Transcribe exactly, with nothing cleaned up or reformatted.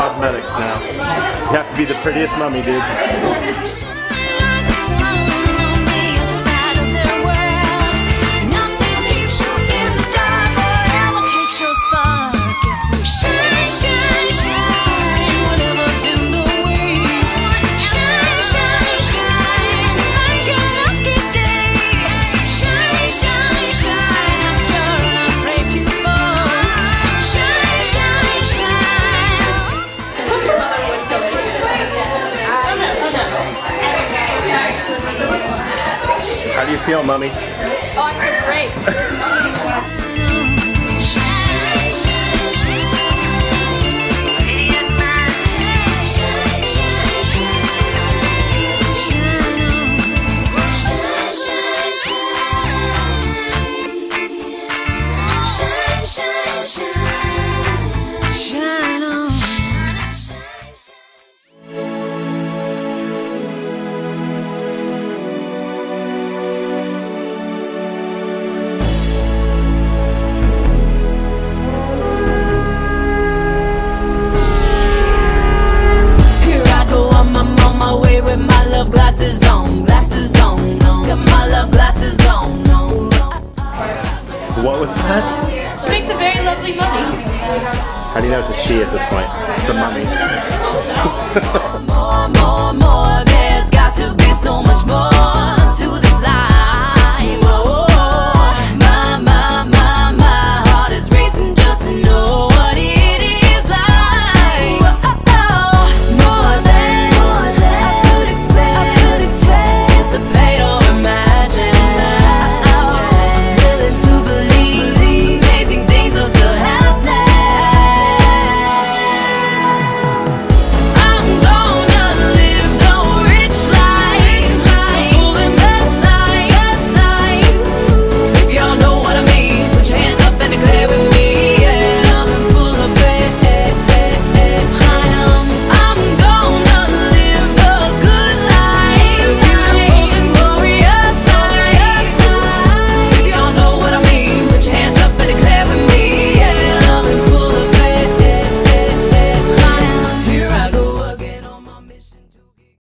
cosmetics now. You have to be the prettiest mummy, dude. How do you feel, Mummy? Oh, I feel great. Glasses on, glasses on, got my love glasses on. What was that? She makes a very lovely mummy. How do you know it's a she at this point? It's a mummy. More, more, more, there's got to be so much more.